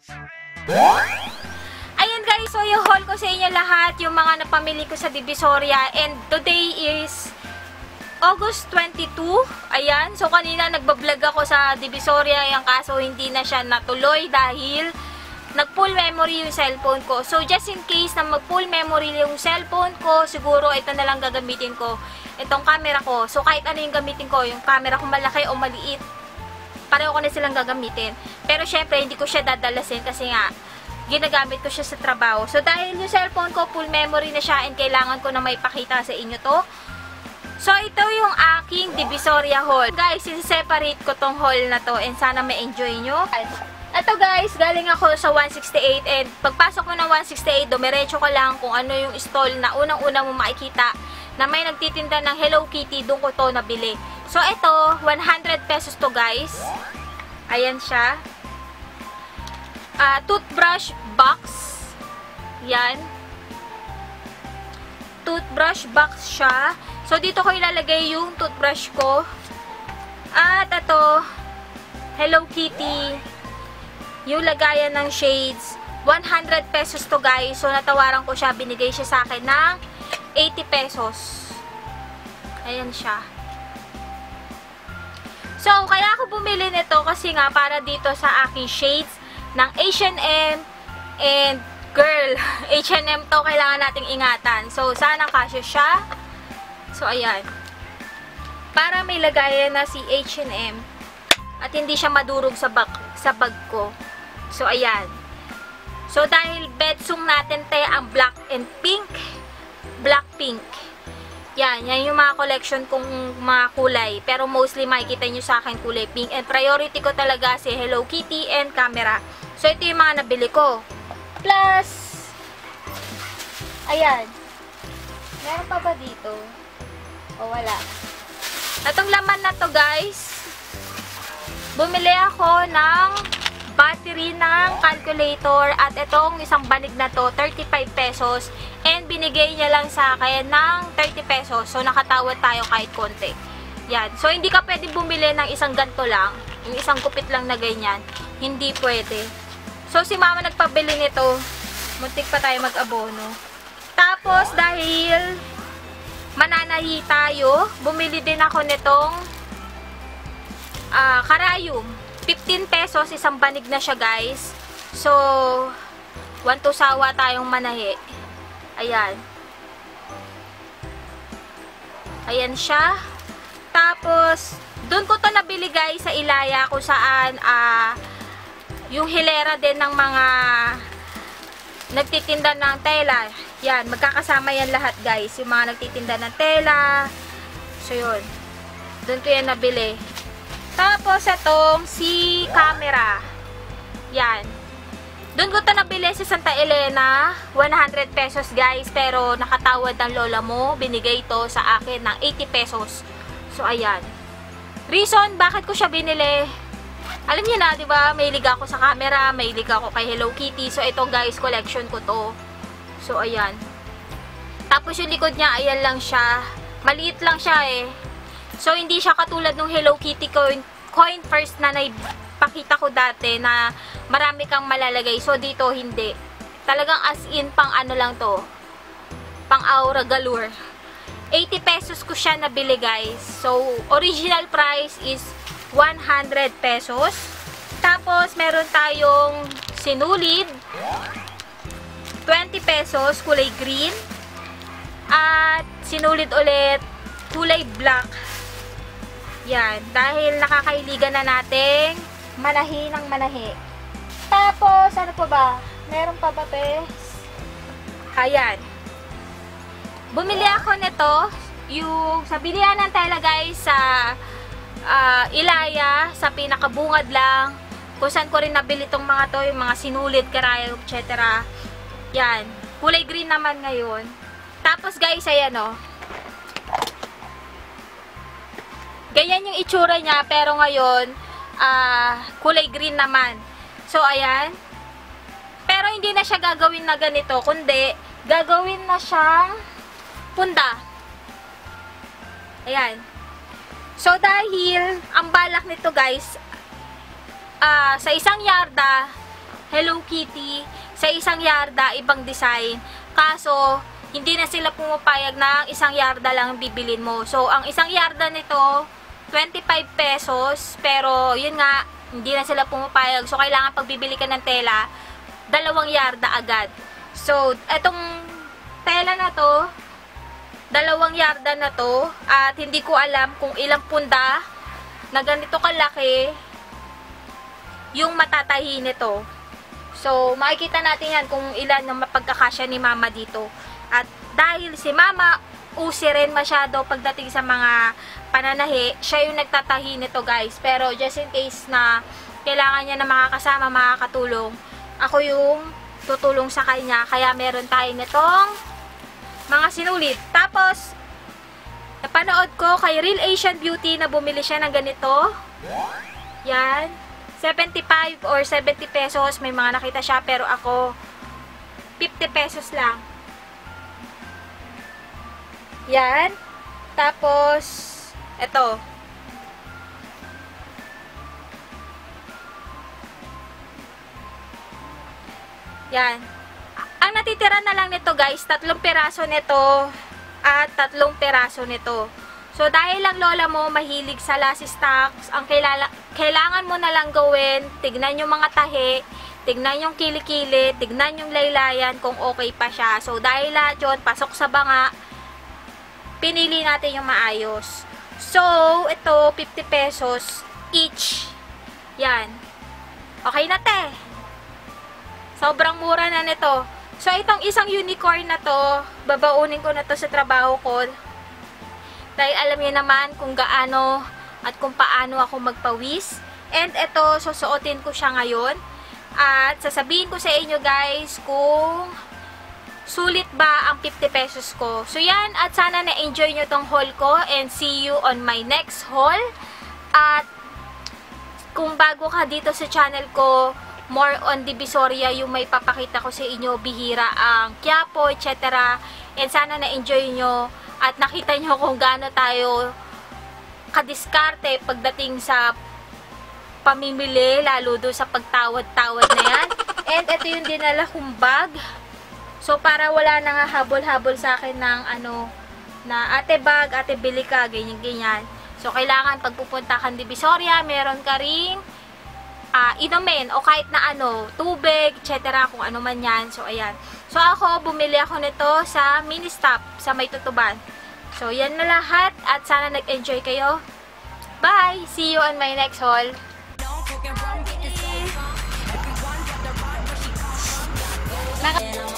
Ayan guys, so yung haul ko sa inyo lahat, yung mga napamili ko sa Divisoria, and today is August 22. Ayan, so kanina nagbablog ako sa Divisoria, yung kaso hindi na siya natuloy dahil nag-full memory yung cellphone ko. So just in case na mag-full memory yung cellphone ko, siguro ito na lang gagamitin ko, itong camera ko. So kahit ano yung gamitin ko, yung camera ko malaki o maliit, pareho ko na silang gagamitin. Pero syempre hindi ko siya dadalasin kasi nga ginagamit ko siya sa trabaho. So dahil yung cellphone ko full memory na siya and kailangan ko na maipakita sa inyo to. So ito yung aking Divisoria haul. Guys, separate ko tong haul na to and sana ma-enjoy nyo. Ito guys, galing ako sa 168 and pagpasok mo ng 168, dumiretso ko lang kung ano yung stall na unang-una mo makikita na may nagtitinda ng Hello Kitty, doon ko to nabili. So ito, 100 pesos to guys. Ayan siya. Toothbrush box. Yan. Toothbrush box siya. So dito ko ilalagay yung toothbrush ko. At ito, Hello Kitty. Yung lagayan ng shades. 100 pesos to guys. So natawaran ko siya. Binigay siya sa akin ng 80 pesos. Ayan siya. So kaya ako bumili nito kasi nga para dito sa aking shades ng H&M and girl, H&M to kailangan nating ingatan. So sana kasya siya. So ayan. Para may lagayan na si H&M at hindi siya madurog sa bag ko. So ayan. So dahil bedsong natin te ang black and pink, black pink. Yan yung mga collection kong mga kulay. Pero mostly makikita nyo sa akin kulay pink. And priority ko talaga si Hello Kitty and camera. So ito yung mga nabili ko. Plus, ayan. Meron pa ba dito? O wala. Itong laman na to guys, bumili ako ng battery ng calculator at itong isang banig na to, 35 pesos. And binigay niya lang sa akin ng 30 pesos. So nakatawad tayo kahit konti. Yan. So hindi ka pwede bumili ng isang ganto lang, yung isang kupit lang na ganyan. Hindi pwede. So si mama nagpabili nito. Muntik pa tayo mag-abono. Tapos dahil mananahi tayo, bumili din ako nitong karayom. 15 pesos, isang banig na siya guys. So, 1 to sawa tayong manahi. Ayan. Ayan siya. Tapos, doon ko to nabili guys sa Ilaya kung saan yung hilera din ng mga nagtitinda ng tela. Yan, magkakasama yan lahat guys. Yung mga nagtitinda ng tela. So, yun. Doon ko yan nabili. Tapos, itong si camera. Yan. Doon ko ito nabili sa Santa Elena. 100 pesos guys. Pero nakatawad ng lola mo. Binigay ito sa akin ng 80 pesos. So, ayan. Reason, bakit ko siya binili? Alam niyo na, di ba? Mahilig ako sa camera. Mahilig ako kay Hello Kitty. So, ito guys, collection ko to. So, ayan. Tapos, yung likod niya, ayan lang siya. Maliit lang siya eh. So, hindi siya katulad ng Hello Kitty coin first na naipakita ko dati na marami kang malalagay. So, dito hindi. Talagang as in, pang ano lang to. Pang aura galore. 80 pesos ko siya nabili guys. So, original price is 100 pesos. Tapos, meron tayong sinulid. 20 pesos, kulay green. At, sinulid ulit, kulay black. Yan, dahil nakakailigan na nating manahi ng manahi. Tapos, ano pa ba? Meron pa ba, bes? Ayan. Bumili ako nito, yung sa bilihan ng tela guys, sa Ilaya, sa pinakabungad lang. Kung saan ko rin nabili itong mga to, yung mga sinulid, karayom, etc. Yan. Kulay green naman ngayon. Tapos guys, ayan o. Ganyan yung itsura niya, pero ngayon, kulay green naman. So, ayan. Pero hindi na siya gagawin na ganito, kundi gagawin na siyang punda. Ayan. So, dahil ang balak nito guys, sa isang yarda, Hello Kitty sa isang yarda, ibang design. Kaso, hindi na sila pumapayag na isang yarda lang bibilin mo. So, ang isang yarda nito, 25 pesos. Pero, yun nga, hindi na sila pumapayag. So, kailangan pag bibili ka ng tela, 2 yarda agad. So, etong tela na to, 2 yarda na to. At hindi ko alam kung ilang punda na ganito kalaki yung matatahi nito. So, makikita natin yan kung ilan ang mapagkakasya ni Mama dito. At dahil si Mama, usi rin masyado pagdating sa mga pananahi, siya yung nagtatahi nito guys. Pero just in case na kailangan niya na makakasama, makakatulong, ako yung tutulong sa kanya. Kaya meron tayo nitong mga sinulit. Tapos, napanood ko kay Real Asian Beauty na bumili siya ng ganito. Yan. 75 or 70 pesos. May mga nakita siya. Pero ako, 50 pesos lang. Yan. Tapos, eto. Yan. Ang natitira na lang nito guys, 3 piraso nito at 3 piraso nito. So, dahil lang lola mo mahilig sa last stocks, ang kailangan mo na lang gawin, tignan yung mga tahi, tignan yung kilikili, tignan yung laylayan kung okay pa siya. So, dahil lahat yun, pasok sa banga, pinili natin yung maayos. So, ito, 50 pesos each. Yan. Okay na te. Sobrang mura na nito. So, itong isang unicorn na to, babaunin ko na to sa trabaho ko. Dahil alam niyo naman kung gaano at kung paano ako magpawis. And ito, susuotin ko siya ngayon. At sasabihin ko sa inyo guys kung sulit ba ang 50 pesos ko. So yan, at sana na-enjoy nyo tong haul ko. And see you on my next haul. At kung bago ka dito sa channel ko, more on Divisoria yung may papakita ko sa inyo, bihira ang Quiapo, etc. And sana na-enjoy nyo at nakita nyo kung gaano tayo kadiskarte pagdating sa pamimili, lalo doon sa pagtawad-tawad na yan. And ito yung dinala kong bag. So, para wala na nga habol-habol sa akin ng na ate bag, ate bili ka, ganyan-ganyan. So, kailangan pagpupunta kang Divisoria, meron ka ring inumin o kahit na tubig, etc. kung ano man yan. So, ayan. So, ako, bumili ako nito sa mini stop sa May Tutuban. So, yan na lahat at sana nag-enjoy kayo. Bye! See you on my next haul. Bye!